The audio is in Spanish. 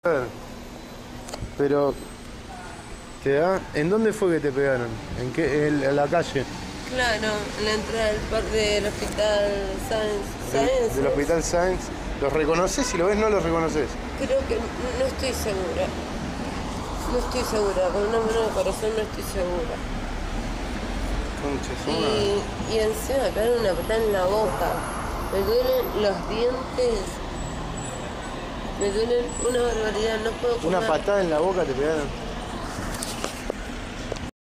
Pero, ¿te da? ¿En dónde fue que te pegaron? ¿En qué? ¿En la calle? Claro, en la entrada del parque del hospital Sáenz. Del hospital Sáenz. ¿Los reconoces? Si lo ves, no los reconoces. Creo que no estoy segura. No estoy segura, con una mano de corazón no estoy segura. Y encima me pegaron una patada en la boca. Me duelen los dientes. Me duelen una barbaridad, no puedo comer. ¿Una patada en la boca te pegaron?